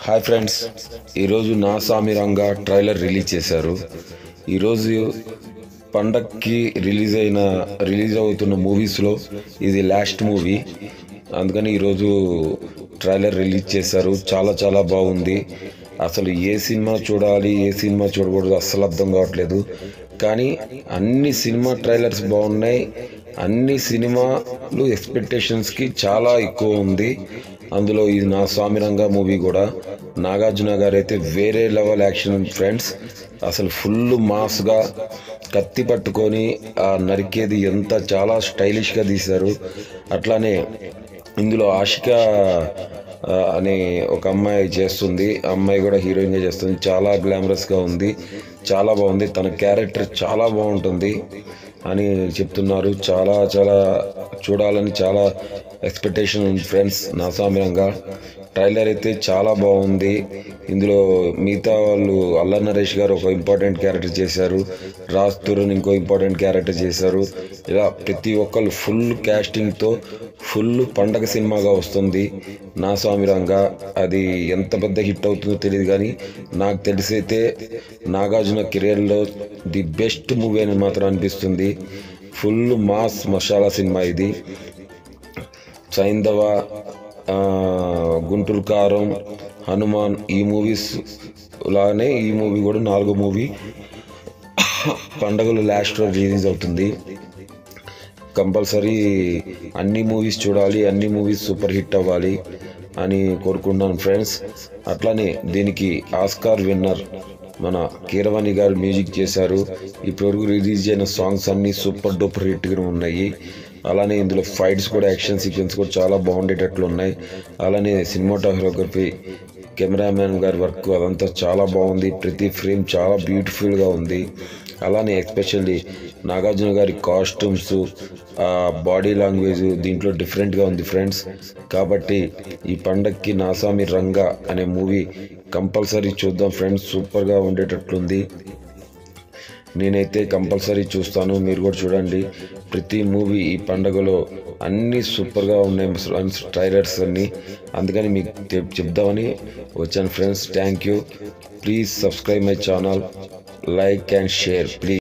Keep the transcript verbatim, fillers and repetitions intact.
Hi friends, ఈరోజు నా సామి రంగా ట్రైలర్ రిలీజ్ చేశారు. ఈరోజు పండక్కి రిలీజ్ అయిన రిలీజ్ అవుతున్న మూవీస్లో ఇది లాస్ట్ మూవీ. అందుకని ఈరోజు ట్రైలర్ రిలీజ్ చేశారు. చాలా చాలా బాగుంది. అసలు ఏ సినిమా చూడాలి ఏ సినిమా చూడకూడదు అస్సలు అర్థం కావట్లేదు. కానీ అన్ని సినిమా ట్రైలర్స్ బాగున్నాయి. అన్ని సినిమాలు ఎక్స్పెక్టేషన్స్కి చాలా ఎక్కువ ఉంది. అందులో ఇది నా స్వామి రంగా మూవీ కూడా. నాగార్జున గారు అయితే వేరే లెవెల్ యాక్షన్ ఫ్రెండ్స్. అసలు ఫుల్ మాస్గా కత్తి పట్టుకొని ఆ నరికేది ఎంత చాలా స్టైలిష్గా తీశారు. అట్లానే ఇందులో ఆషిక అనే ఒక అమ్మాయి చేస్తుంది. ఆ అమ్మాయి కూడా హీరోయిన్గా చేస్తుంది. చాలా గ్లామరస్గా ఉంది, చాలా బాగుంది. తన క్యారెక్టర్ చాలా బాగుంటుంది అని చెప్తున్నారు. చాలా చాలా చూడాలని చాలా ఎక్స్పెక్టేషన్ ఉంది ఫ్రెండ్స్. నా స్వామి రంగా ట్రైలర్ అయితే చాలా బాగుంది. ఇందులో మిగతా వాళ్ళు అల్లరి నరేష్ గారు ఒక ఇంపార్టెంట్ క్యారెక్టర్ చేశారు. రాజ్ తరుణ్ ఇంకో ఇంపార్టెంట్ క్యారెక్టర్ చేశారు. ఇలా ప్రతి ఒక్కరు ఫుల్ క్యాస్టింగ్తో ఫుల్ పండగ సినిమాగా వస్తుంది నా స్వామి రంగా. అది ఎంత పెద్ద హిట్ అవుతుందో తెలియదు, కానీ నాకు తెలిసైతే నాగార్జున కెరియర్లో ది బెస్ట్ మూవీ అని మాత్రం అనిపిస్తుంది. ఫుల్ మాస్ మసాలా సినిమా ఇది. సైంధవ, గుంటూరు కారం, హనుమాన్ ఈ మూవీస్ లానే ఈ మూవీ కూడా నాలుగో మూవీ పండగలు లాస్ట్లో రిలీజ్ అవుతుంది. కంపల్సరీ అన్ని మూవీస్ చూడాలి, అన్ని మూవీస్ సూపర్ హిట్ అవ్వాలి అని కోరుకుంటున్నాను ఫ్రెండ్స్. అట్లానే దీనికి ఆస్కార్ విన్నర్ మన కీరవాణి గారు మ్యూజిక్ చేశారు. ఇప్పటివరకు రిలీజ్ అయిన సాంగ్స్ అన్నీ సూపర్ డూపర్ హిట్గా ఉన్నాయి. అలానే ఇందులో ఫైట్స్ కూడా, యాక్షన్ సీక్వెన్స్ కూడా చాలా బాగుండేటట్లు ఉన్నాయి. అలానే సినిమాటోగ్రఫీ, కెమెరామ్యాన్ గారి వర్క్ అదంతా చాలా బాగుంది. ప్రతి ఫ్రేమ్ చాలా బ్యూటిఫుల్గా ఉంది. అలానే ఎస్పెషల్లీ నాగార్జున గారి కాస్ట్యూమ్స్, బాడీ లాంగ్వేజ్ దీంట్లో డిఫరెంట్గా ఉంది ఫ్రెండ్స్. కాబట్టి ఈ పండక్కి నా స్వామి రంగా అనే మూవీ కంపల్సరీ చూద్దాం ఫ్రెండ్స్. సూపర్గా ఉండేటట్లుంది. నేనైతే కంపల్సరీ చూస్తాను, మీరు కూడా చూడండి. ప్రతి మూవీ ఈ పండుగలో అన్నీ సూపర్గా ఉన్నాయి ట్రైలర్స్ అన్నీ. అందుకని మీకు చెప్దామని వచ్చాను friends. Thank you. Please subscribe my channel, like and share please.